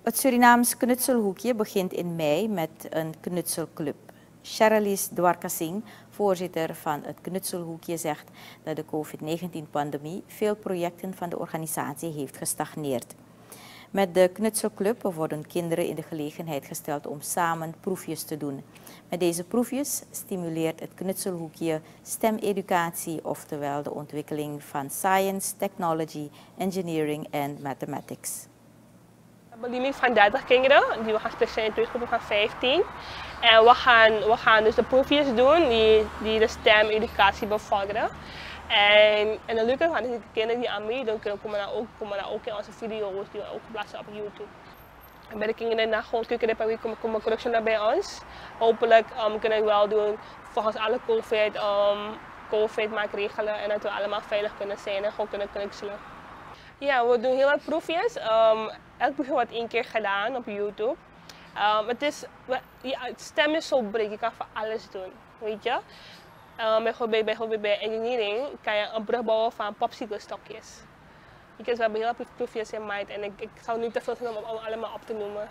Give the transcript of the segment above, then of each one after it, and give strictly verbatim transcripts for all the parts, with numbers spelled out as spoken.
Het Surinaams knutselhoekje begint in mei met een knutselclub. Charlize Dwarkasing, voorzitter van het knutselhoekje, zegt dat de COVID negentien-pandemie veel projecten van de organisatie heeft gestagneerd. Met de knutselclub worden kinderen in de gelegenheid gesteld om samen proefjes te doen. Met deze proefjes stimuleert het knutselhoekje STEM-educatie, oftewel de ontwikkeling van science, technology, engineering en mathematics. We hebben een limiet van dertig kinderen, die we gaan splitsen in twee groepen van vijftien. En we gaan, we gaan dus de proefjes doen die, die de STEM-educatie bevorderen. En, en de leuke van is de kinderen die aan meedoen, komen dan ook, komen dan ook in onze video's die we ook plaatsen op YouTube. En bij de kinderen na gewoon per week komen, komen correctionen bij ons. Hopelijk um, kunnen we wel doen volgens alle COVID, um, COVID-maatregelen en dat we allemaal veilig kunnen zijn en gewoon kunnen knutselen. Ja, we doen heel wat proefjes. Um, elk proefje wordt één keer gedaan op YouTube. Um, het, is, ja, het stem is zo breed, je kan van alles doen, weet je. Um, bijvoorbeeld, bijvoorbeeld bij engineering kan je een brug bouwen van popsicle-stokjes. We hebben heel veel proefjes in mind en ik, ik zou niet te veel vinden om, om allemaal op te noemen.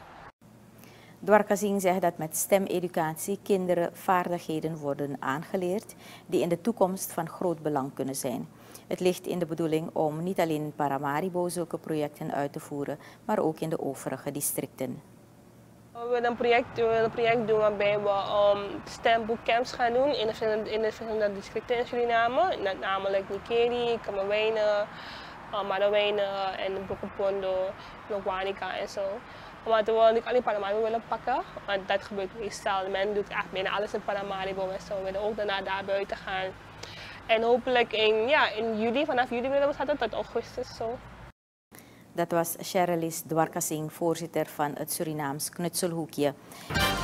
Dwarkasing zegt dat met STEM-educatie kinderen vaardigheden worden aangeleerd die in de toekomst van groot belang kunnen zijn. Het ligt in de bedoeling om niet alleen in Paramaribo zulke projecten uit te voeren, maar ook in de overige districten. We willen een project, we willen een project doen waarbij we um, STEM bootcamps gaan doen in de verschillende, in de verschillende districten in Suriname, namelijk Nikeri, Kamawijnen, uh, Marawijnen en Brokopondo, Lokwanika en zo. Omdat we niet alleen Paramaribo willen pakken, want dat gebeurt meestal. Men doet echt bijna alles in Paramaribo en zo. We willen ook daarna daar buiten gaan. En hopelijk in, ja, in juli, vanaf juli willen we starten tot augustus zo. Dat was Charlize Dwarkasing, voorzitter van het Surinaams knutselhoekje.